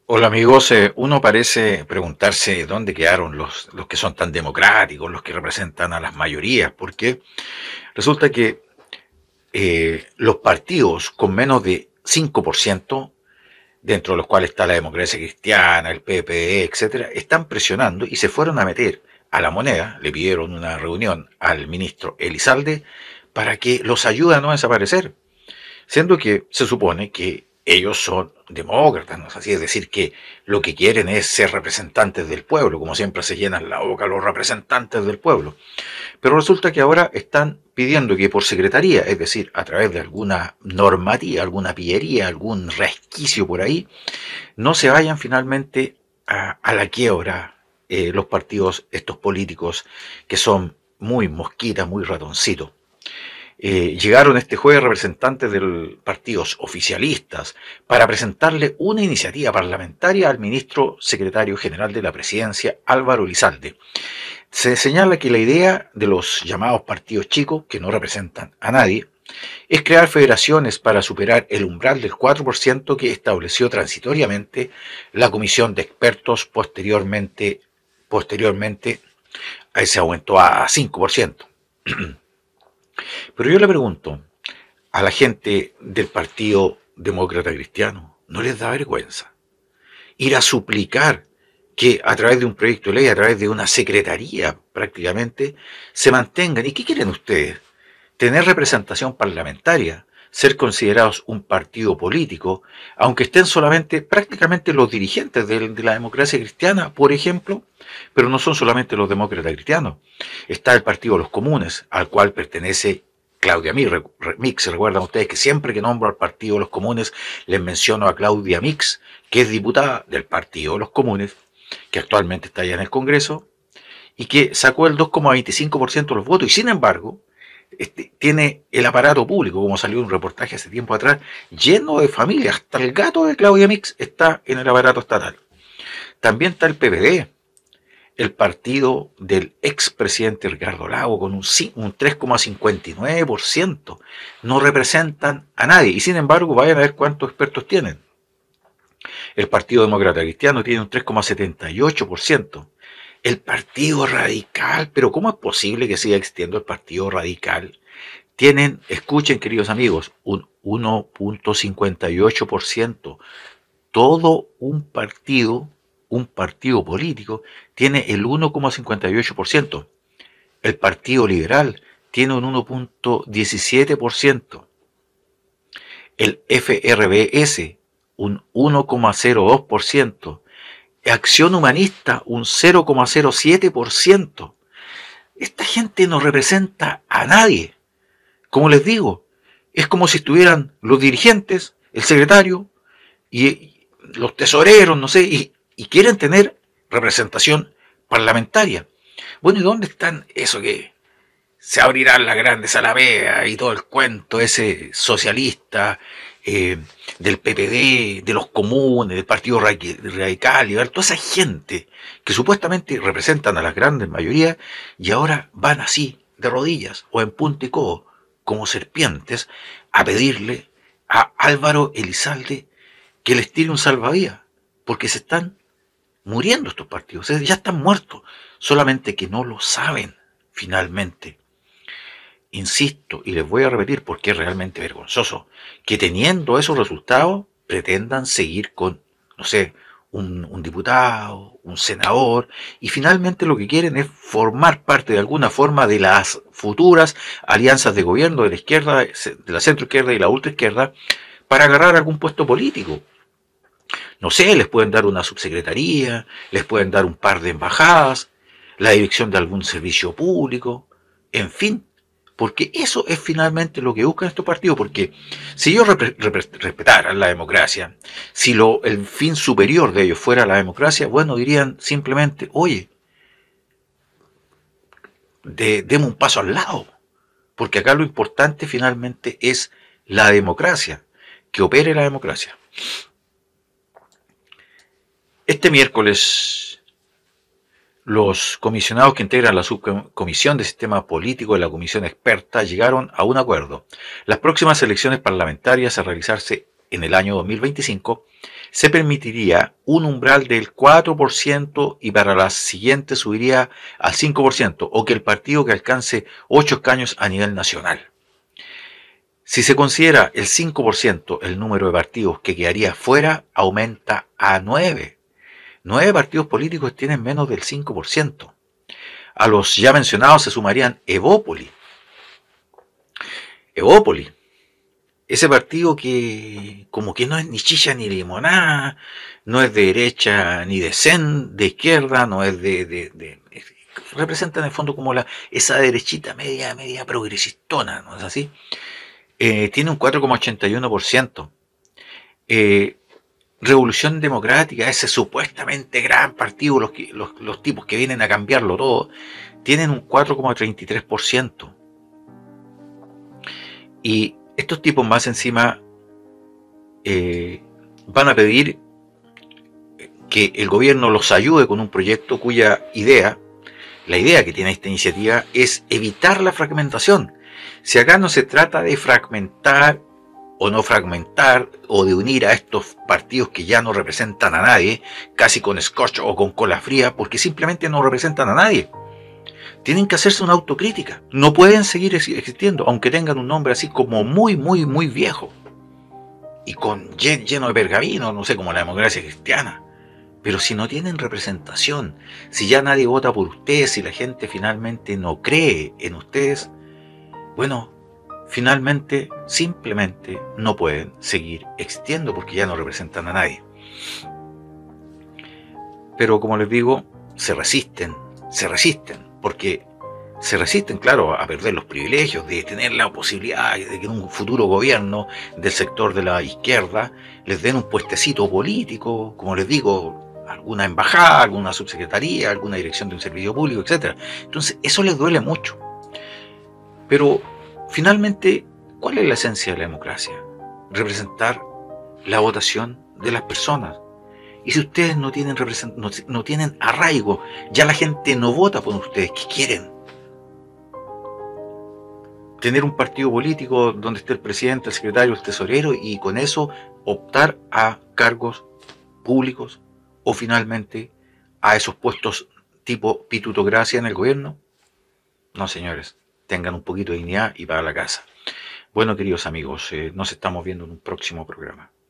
Hola amigos, uno parece preguntarse dónde quedaron los que son tan democráticos, los que representan a las mayorías, porque resulta que los partidos con menos de 5%, dentro de los cuales está la democracia cristiana, el PPE, etcétera, están presionando y se fueron a meter a la moneda, le pidieron una reunión al ministro Elizalde para que los ayude a no desaparecer, siendo que se supone que ellos son demócratas, ¿no es así? Es decir, que lo que quieren es ser representantes del pueblo, como siempre se llenan la boca los representantes del pueblo. Pero resulta que ahora están pidiendo que por secretaría, es decir, a través de alguna normativa, alguna pillería, algún resquicio por ahí, no se vayan finalmente a la quiebra los partidos, estos políticos que son muy mosquitas, muy ratoncitos. Llegaron este jueves representantes de los partidos oficialistas para presentarle una iniciativa parlamentaria al ministro secretario general de la presidencia, Álvaro Elizalde. Se señala que la idea de los llamados partidos chicos, que no representan a nadie, es crear federaciones para superar el umbral del 4% que estableció transitoriamente la comisión de expertos posteriormente a ese aumento a 5%. Pero yo le pregunto a la gente del Partido Demócrata Cristiano, ¿no les da vergüenza ir a suplicar que a través de un proyecto de ley, a través de una secretaría prácticamente, se mantengan? ¿Y qué quieren ustedes? Tener representación parlamentaria, ser considerados un partido político, aunque estén solamente prácticamente los dirigentes de la democracia cristiana, por ejemplo, pero no son solamente los demócratas cristianos. Está el Partido de los Comunes, al cual pertenece Claudia Mix. Recuerdan ustedes que siempre que nombro al Partido de los Comunes les menciono a Claudia Mix, que es diputada del Partido de los Comunes, que actualmente está allá en el Congreso, y que sacó el 2,25% de los votos, y sin embargo, tiene el aparato público, como salió un reportaje hace tiempo atrás, lleno de familias. Hasta el gato de Claudia Mix está en el aparato estatal. También está el PPD, el partido del expresidente Ricardo Lago, con un 3,59%. No representan a nadie, y sin embargo, vayan a ver cuántos expertos tienen. El Partido Demócrata Cristiano tiene un 3,78%. El Partido Radical, pero ¿cómo es posible que siga existiendo el Partido Radical? Tienen, escuchen queridos amigos, un 1,58%. Todo un partido político, tiene el 1,58%. El Partido Liberal tiene un 1,17%. El FRBS, un 1,02%. Acción Humanista, un 0,07%. Esta gente no representa a nadie. Como les digo, es como si estuvieran los dirigentes, el secretario y los tesoreros, no sé, y quieren tener representación parlamentaria. Bueno, ¿y dónde están eso que se abrirán las grandes alamedas y todo el cuento ese socialista, del PPD, de los comunes, del Partido Radical, y toda esa gente que supuestamente representan a las grandes mayorías y ahora van así, de rodillas o en punta y codo, como serpientes, a pedirle a Álvaro Elizalde que les tire un salvavidas, porque se están muriendo estos partidos, ya están muertos, solamente que no lo saben finalmente. Insisto, y les voy a repetir porque es realmente vergonzoso, que teniendo esos resultados pretendan seguir con, no sé, un diputado, un senador, y finalmente lo que quieren es formar parte de alguna forma de las futuras alianzas de gobierno de la izquierda, de la centroizquierda y la ultraizquierda, para agarrar algún puesto político. No sé, les pueden dar una subsecretaría, les pueden dar un par de embajadas, la dirección de algún servicio público, en fin, porque eso es finalmente lo que buscan estos partidos, porque si ellos respetaran la democracia, si el fin superior de ellos fuera la democracia, bueno, dirían simplemente, oye, demos un paso al lado, porque acá lo importante finalmente es la democracia, que opere la democracia. Este miércoles, los comisionados que integran la subcomisión de sistema político de la comisión experta llegaron a un acuerdo. Las próximas elecciones parlamentarias a realizarse en el año 2025, se permitiría un umbral del 4% y para las siguientes subiría al 5%, o que el partido que alcance 8 escaños a nivel nacional. Si se considera el 5% el número de partidos que quedaría fuera, aumenta a 9. 9 partidos políticos tienen menos del 5%. A los ya mencionados se sumarían Evópoli, ese partido que como que no es ni chicha ni limonada, no es de derecha ni de izquierda, no es representa en el fondo como esa derechita media progresistona, ¿no es así? Tiene un 4,81%. Revolución Democrática, ese supuestamente gran partido, los tipos que vienen a cambiarlo todo, tienen un 4,33%. Y estos tipos más encima van a pedir que el gobierno los ayude con un proyecto cuya la idea que tiene esta iniciativa es evitar la fragmentación. Si acá no se trata de fragmentar o no fragmentar o de unir a estos partidos que ya no representan a nadie, casi con scotch o con cola fría, porque simplemente no representan a nadie. Tienen que hacerse una autocrítica. No pueden seguir existiendo, aunque tengan un nombre así como muy viejo y lleno de pergamino, no sé, como la democracia cristiana. Pero si no tienen representación, si ya nadie vota por ustedes, si la gente finalmente no cree en ustedes, bueno, finalmente simplemente no pueden seguir existiendo porque ya no representan a nadie. Pero como les digo, se resisten, porque se resisten, claro, a perder los privilegios de tener la posibilidad de que en un futuro gobierno del sector de la izquierda les den un puestecito político, como les digo, alguna embajada, alguna subsecretaría, alguna dirección de un servicio público, etc. Entonces, eso les duele mucho. Pero, finalmente, ¿cuál es la esencia de la democracia? Representar la votación de las personas. Y si ustedes no tienen arraigo, ya la gente no vota por ustedes. ¿Qué quieren? Tener un partido político donde esté el presidente, el secretario, el tesorero y con eso optar a cargos públicos o finalmente a esos puestos tipo pitutocracia en el gobierno. No, señores, tengan un poquito de dignidad y para la casa. Bueno, queridos amigos, nos estamos viendo en un próximo programa.